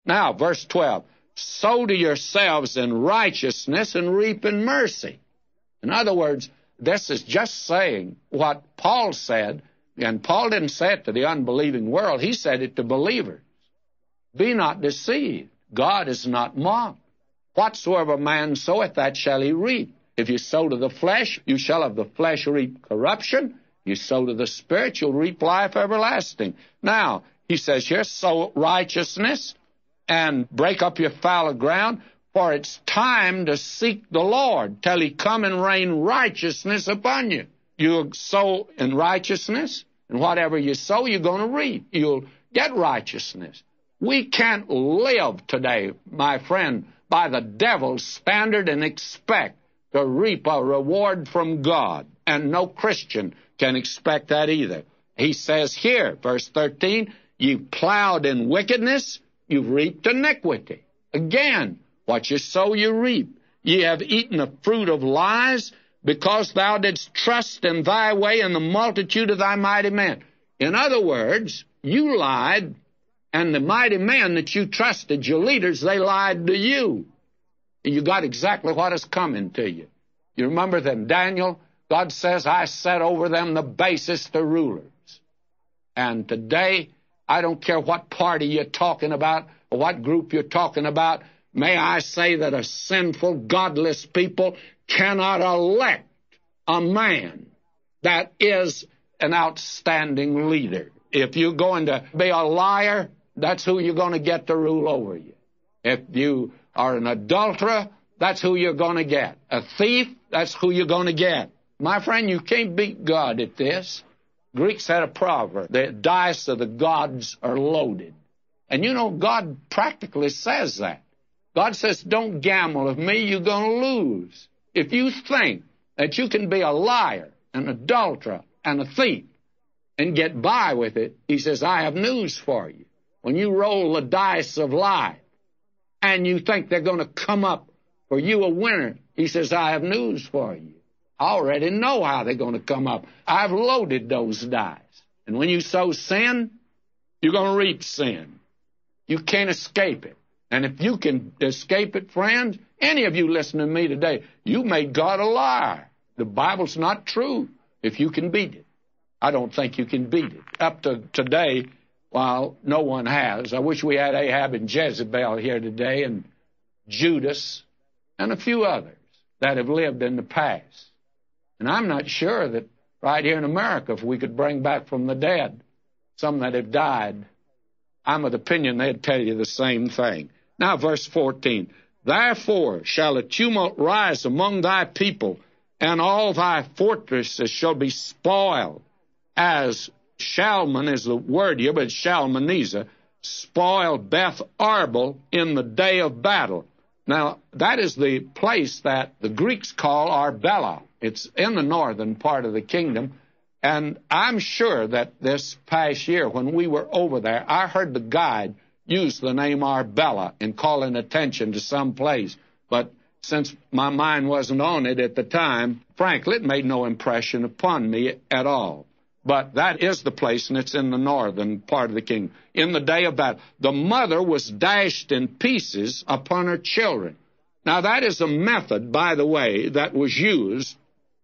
Now, verse 12, sow to yourselves in righteousness and reap in mercy. In other words, this is just saying what Paul said, and Paul didn't say it to the unbelieving world. He said it to believers. Be not deceived. God is not mocked. Whatsoever man soweth, that shall he reap. If you sow to the flesh, you shall of the flesh reap corruption. You sow to the Spirit, you'll reap life everlasting. Now, he says here, sow righteousness and break up your fallow ground, for it's time to seek the Lord till he come and rain righteousness upon you. You sow in righteousness, and whatever you sow, you're going to reap. You'll get righteousness. We can't live today, my friend, by the devil's standard and expect to reap a reward from God. And no Christian can expect that either. He says here, verse 13, you plowed in wickedness, you've reaped iniquity. Again, what you sow, you reap. Ye have eaten the fruit of lies, because thou didst trust in thy way in the multitude of thy mighty men. In other words, you lied, and the mighty men that you trusted, your leaders, they lied to you. And you got exactly what is coming to you. You remember that Daniel, God says, I set over them the basest of rulers. And today, I don't care what party you're talking about or what group you're talking about, may I say that a sinful, godless people cannot elect a man that is an outstanding leader. If you're going to be a liar, that's who you're going to get to rule over you. If you are an adulterer, that's who you're going to get. A thief, that's who you're going to get. My friend, you can't beat God at this. Greeks had a proverb, the dice of the gods are loaded. And you know, God practically says that. God says, don't gamble with me, you're going to lose. If you think that you can be a liar, an adulterer, and a thief, and get by with it, he says, I have news for you. When you roll the dice of life, and you think they're going to come up for you a winner, he says, I have news for you. I already know how they're going to come up. I've loaded those dice. And when you sow sin, you're going to reap sin. You can't escape it. And if you can escape it, friends, any of you listening to me today, you made God a liar. The Bible's not true if you can beat it. I don't think you can beat it. Up to today, well, no one has. I wish we had Ahab and Jezebel here today, and Judas, and a few others that have lived in the past. And I'm not sure that right here in America, if we could bring back from the dead some that have died, I'm of the opinion they'd tell you the same thing. Now, verse 14, therefore shall a tumult rise among thy people, and all thy fortresses shall be spoiled, as Shalman is the word here, but Shalmaneser spoiled Beth Arbel in the day of battle. Now, that is the place that the Greeks call Arbela. It's in the northern part of the kingdom. And I'm sure that this past year, when we were over there, I heard the guide use the name Arbela in calling attention to some place. But since my mind wasn't on it at the time, frankly, it made no impression upon me at all. But that is the place, and it's in the northern part of the kingdom. In the day of battle, the mother was dashed in pieces upon her children. Now, that is a method, by the way, that was used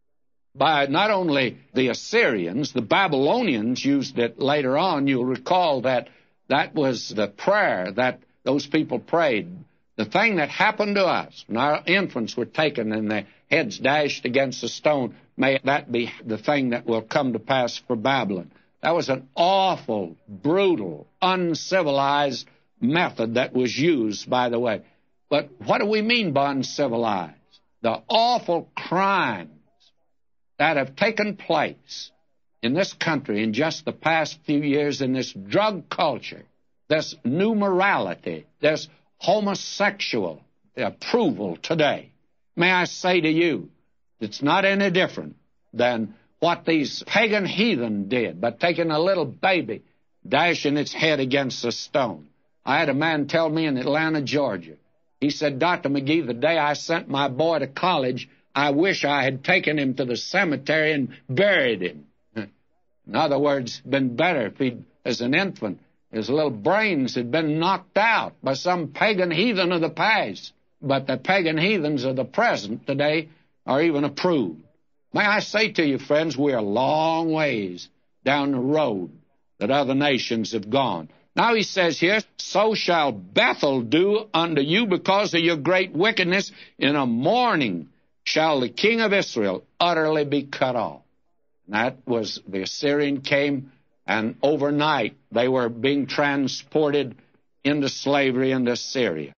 by not only the Assyrians, the Babylonians used it later on. You'll recall that that was the prayer that those people prayed. The thing that happened to us when our infants were taken and their heads dashed against a stone, may that be the thing that will come to pass for Babylon. That was an awful, brutal, uncivilized method that was used, by the way. But what do we mean by uncivilized? The awful crimes that have taken place in this country in just the past few years, in this drug culture, this new morality, this homosexual approval today. May I say to you, it's not any different than what these pagan heathen did by taking a little baby, dashing its head against a stone. I had a man tell me in Atlanta, Georgia, he said, Dr. McGee, the day I sent my boy to college, I wish I had taken him to the cemetery and buried him. In other words, been better if he'd, as an infant, His little brains had been knocked out by some pagan heathen of the past. But the pagan heathens of the present today are even approved. May I say to you, friends, we are a long ways down the road that other nations have gone. Now he says here, so shall Bethel do unto you because of your great wickedness. In a morning shall the king of Israel utterly be cut off. And that was, the Assyrian came, and overnight they were being transported into slavery into Syria.